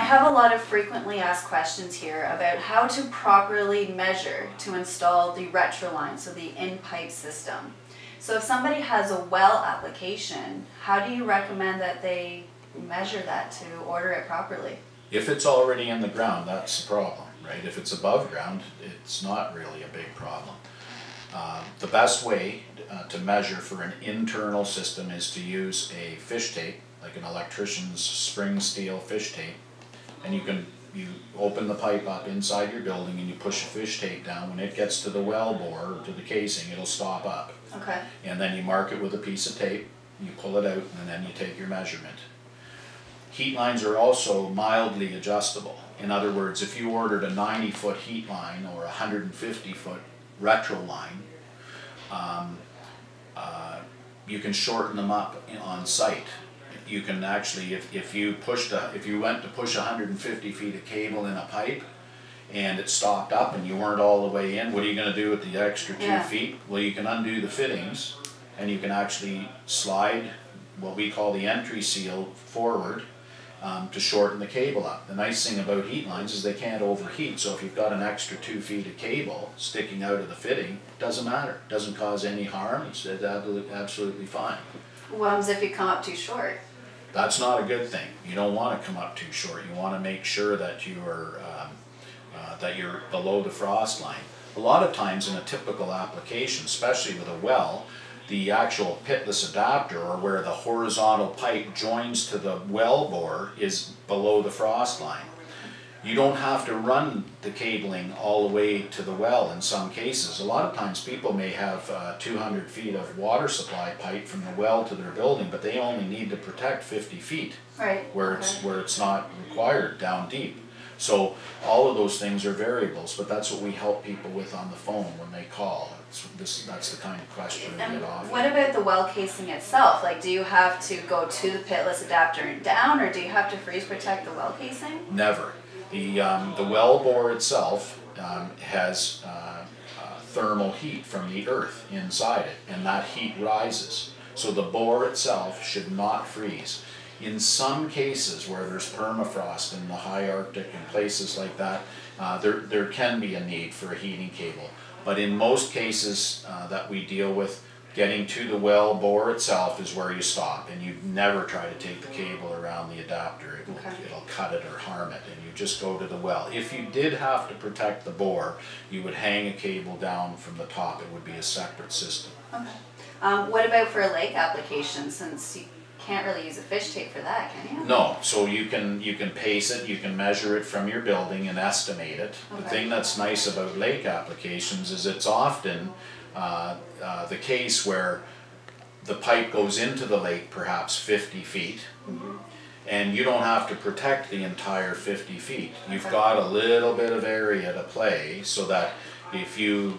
have a lot of frequently asked questions here about how to properly measure to install the retroline, so the in-pipe system. So if somebody has a well application, how do you recommend that they measure that to order it properly? If it's already in the ground, that's the problem, right? If it's above ground, it's not really a big problem. The best way to measure for an internal system is to use a fish tape, like an electrician's spring steel fish tape, and you open the pipe up inside your building and you push a fish tape down. When it gets to the well bore, to the casing, it'll stop up. Okay. And then you mark it with a piece of tape, you pull it out, and then you take your measurement. Heat lines are also mildly adjustable. In other words, if you ordered a 90-foot heat line or a 150-foot retro line, you can shorten them up on site. You can actually, if you went to push 150 feet of cable in a pipe and it stopped up and you weren't all the way in, what are you going to do with the extra 2 feet? Well, you can undo the fittings and you can actually slide what we call the entry seal forward to shorten the cable up. The nice thing about heat lines is they can't overheat, so if you've got an extra 2 feet of cable sticking out of the fitting, it doesn't matter. It doesn't cause any harm. It's absolutely fine. What happens if you come up too short? That's not a good thing. You don't want to come up too short. You want to make sure that you're below the frost line. A lot of times in a typical application, especially with a well, the actual pitless adapter, or where the horizontal pipe joins to the well bore, is below the frost line. You don't have to run the cabling all the way to the well in some cases. A lot of times people may have 200 feet of water supply pipe from the well to their building, but they only need to protect 50 feet, right, where it's not required down deep. So all of those things are variables, but that's what we help people with on the phone when they call. That's the kind of question we get often. What about the well casing itself? Like, do you have to go to the pitless adapter and down, or do you have to freeze protect the well casing? Never. The well bore itself has thermal heat from the earth inside it, and that heat rises. So the bore itself should not freeze. In some cases where there's permafrost in the high Arctic and places like that, there can be a need for a heating cable. But in most cases that we deal with, getting to the well bore itself is where you stop, and you never try to take the cable around the adapter. It'll cut it or harm it, and you just go to the well. If you did have to protect the bore, you would hang a cable down from the top. It would be a separate system. Okay. What about for a lake application, since you can't really use a fish tape for that, can you? No, so you can pace it, you can measure it from your building and estimate it. Okay. The thing that's nice about lake applications is it's often the case where the pipe goes into the lake perhaps 50 feet, and you don't have to protect the entire 50 feet. You've got a little bit of area to play, so that if you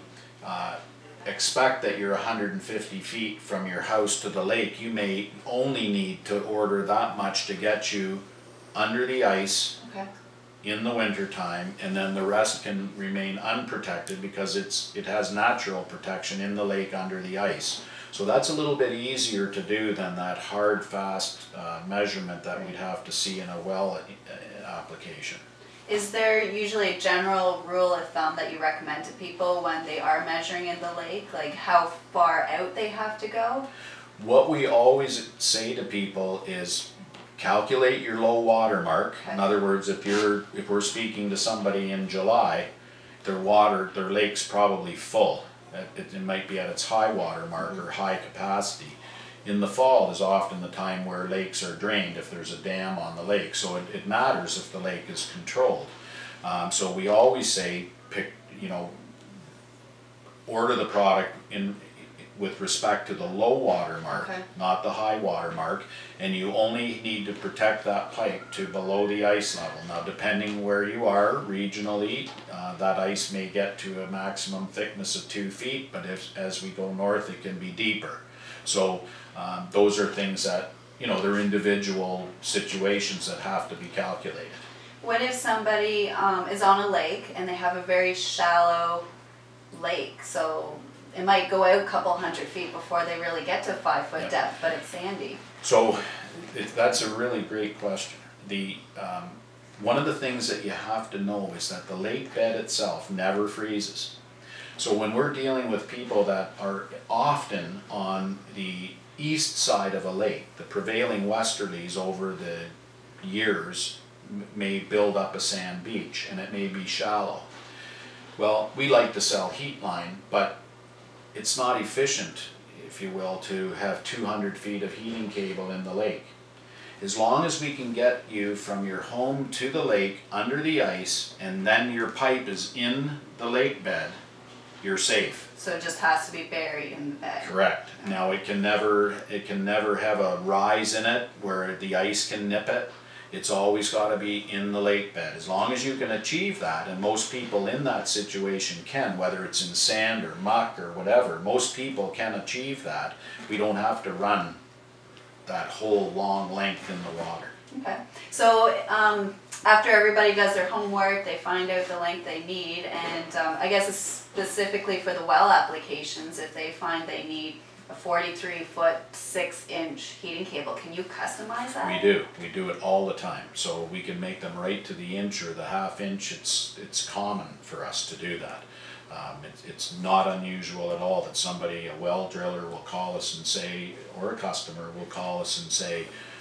expect that you're 150 feet from your house to the lake, you may only need to order that much to get you under the ice in the winter time, and then the rest can remain unprotected because it has natural protection in the lake under the ice. So that's a little bit easier to do than that hard, fast measurement that we'd have to see in a well application. Is there usually a general rule of thumb that you recommend to people when they are measuring in the lake, like how far out they have to go? What we always say to people is calculate your low water mark. In other words, if we're speaking to somebody in July, their lake's probably full. It might be at its high water mark or high capacity. In the fall is often the time where lakes are drained if there's a dam on the lake, so it matters if the lake is controlled. So we always say, order the product with respect to the low water mark, not the high water mark, and you only need to protect that pipe to below the ice level. Now, depending where you are regionally, that ice may get to a maximum thickness of 2 feet, but as we go north, it can be deeper. So those are things that, they're individual situations that have to be calculated. What if somebody is on a lake and they have a very shallow lake, so it might go out a couple hundred feet before they really get to 5 foot depth, but it's sandy? So that's a really great question. one of the things that you have to know is that the lake bed itself never freezes. So when we're dealing with people that are often on the east side of a lake, the prevailing westerlies over the years may build up a sand beach, and it may be shallow. Well, we like to sell heat line, but it's not efficient, if you will, to have 200 feet of heating cable in the lake. As long as we can get you from your home to the lake under the ice, and then your pipe is in the lake bed, you're safe. So it just has to be buried in the bed. Correct. Now it can never have a rise in it where the ice can nip it. It's always got to be in the lake bed. As long as you can achieve that, and most people in that situation can, whether it's in sand or muck or whatever, most people can achieve that. We don't have to run that whole long length in the water. Okay. So after everybody does their homework, they find out the length they need, and I guess specifically for the well applications, if they find they need a 43-foot 6-inch heating cable, can you customize that? We do it all the time. So we can make them right to the inch or the half-inch. It's common for us to do that. It's not unusual at all that somebody, a well driller, will call us and say, or a customer will call us and say,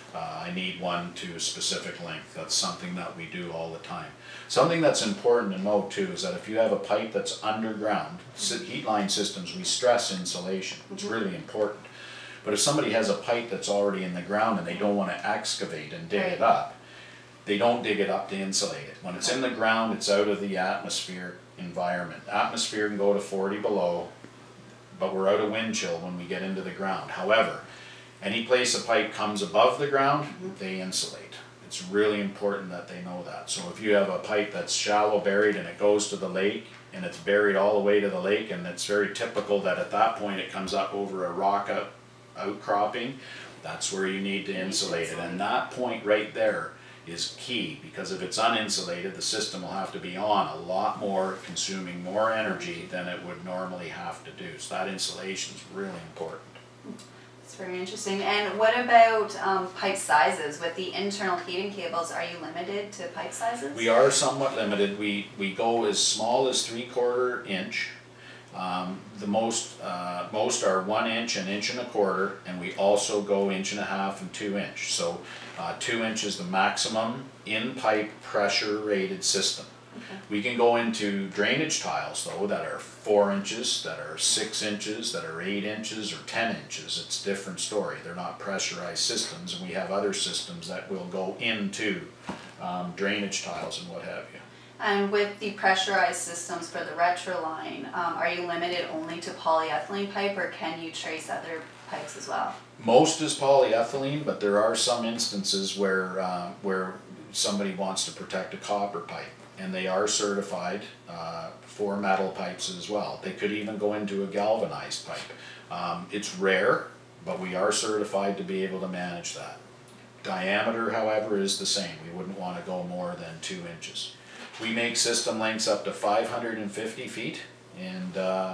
I need one to a specific length. That's something that we do all the time. Something that's important to note too is that if you have a pipe that's underground, heat line systems, we stress insulation. It's really important. But if somebody has a pipe that's already in the ground and they don't want to excavate and dig it up, they don't dig it up to insulate it. When it's in the ground, it's out of the atmosphere environment. Atmosphere can go to 40 below, but we're out of wind chill when we get into the ground. However, any place a pipe comes above the ground, they insulate. It's really important that they know that. So if you have a pipe that's shallow buried and it goes to the lake, and it's buried all the way to the lake, and it's very typical that at that point it comes up over a rock outcropping, that's where you need to insulate it. And that point right there is key, because if it's uninsulated, the system will have to be on a lot more, consuming more energy than it would normally have to do. So that insulation is really important. It's very interesting. And what about pipe sizes? With the internal heating cables, are you limited to pipe sizes? We are somewhat limited. We go as small as 3/4 inch. The most are 1 inch, 1 1/4 inch, and we also go 1.5 inch and 2 inch. So 2 inch is the maximum in pipe pressure rated system. Okay. We can go into drainage tiles though that are 4 inches, that are 6 inches, that are 8 inches or 10 inches. It's a different story. They're not pressurized systems, and we have other systems that will go into drainage tiles and what have you. And with the pressurized systems for the retroline, are you limited only to polyethylene pipe, or can you trace other pipes as well? Most is polyethylene, but there are some instances where somebody wants to protect a copper pipe, and they are certified for metal pipes as well. They could even go into a galvanized pipe. It's rare, but we are certified to be able to manage that. Diameter, however, is the same. We wouldn't want to go more than 2 inches. We make system lengths up to 550 feet, and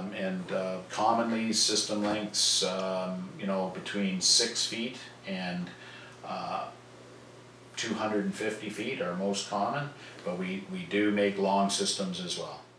commonly system lengths, between 6 feet and 250 feet are most common, but we do make long systems as well.